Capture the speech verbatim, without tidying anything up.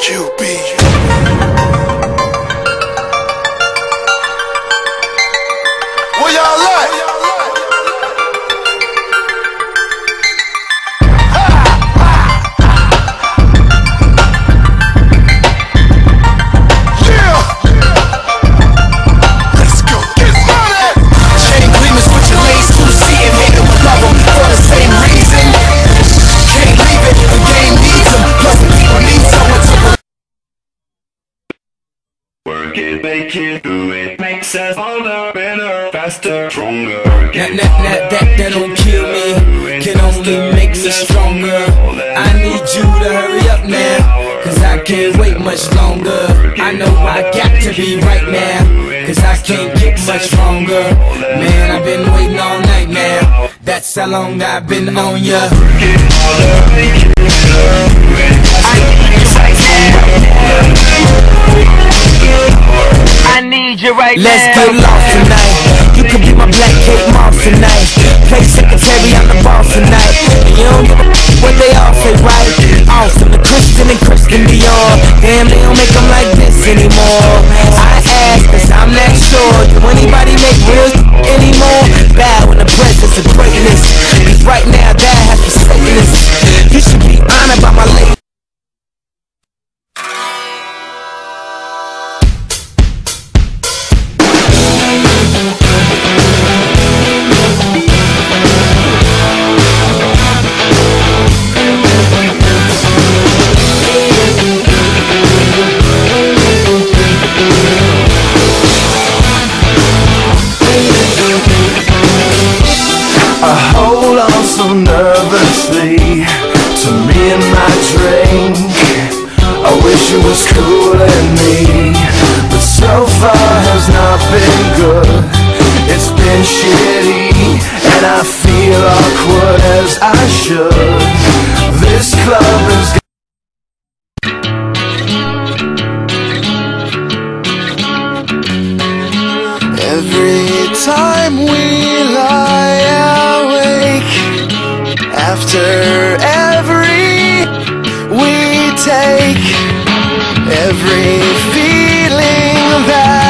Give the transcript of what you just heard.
Q B. Where y'all at? Work it, make it, do it, makes us harder, better, faster, stronger. That, that, that, that, that don't kill me, can only make me stronger. I need you to hurry up now, cause I can't wait much longer. I know I got to be right now, cause I can't get much stronger. Man, I've been waiting all night now, that's how long I've been on ya. I need you right now. Let's get lost tonight. You could be my black cake moss tonight. Play secretary on the boss tonight. And you don't give a f what they all say, right? Awesome, the Christian and Christian Dior. Damn, they don't make them like this anymore. I ask, cause I'm not sure. Do anybody make real anymore? Bow in the presence of greatness, cause right now that has forsaken us. You should be honored by my lady. I hold on so nervously to me and my drink. I wish it was cooling me, but so far has not been good. It's been shitty, and I feel awkward as I should. This club is every time we lie awake, after every we take, every feeling that